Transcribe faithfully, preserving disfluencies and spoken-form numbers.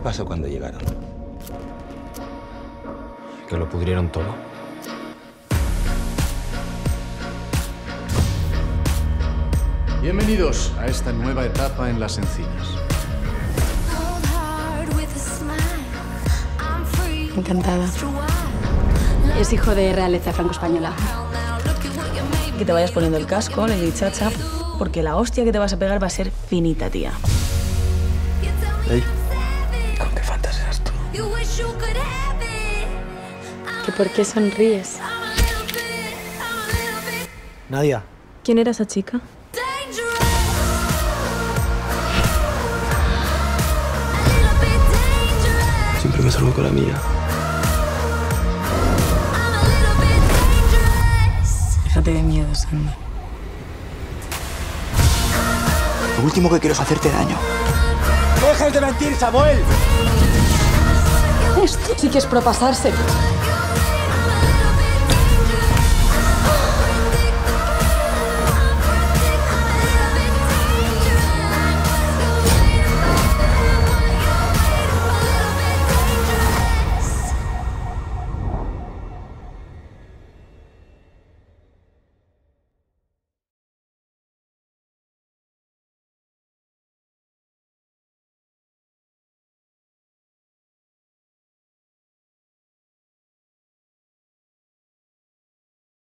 ¿Qué pasó cuando llegaron? Que lo pudrieron todo. Bienvenidos a esta nueva etapa en Las Encinas. Encantada. Es hijo de realeza franco-española. Que te vayas poniendo el casco, Lady Chacha, porque la hostia que te vas a pegar va a ser finita, tía. Ey, ¿con qué fantaseas tú? ¿Que por qué sonríes? Nadia. ¿Quién era esa chica? Siempre me salgo con la mía. Déjate de miedo, Sandy. Lo último que quiero es hacerte daño. ¡No dejes de mentir, Samuel! Esto sí que es propasarse.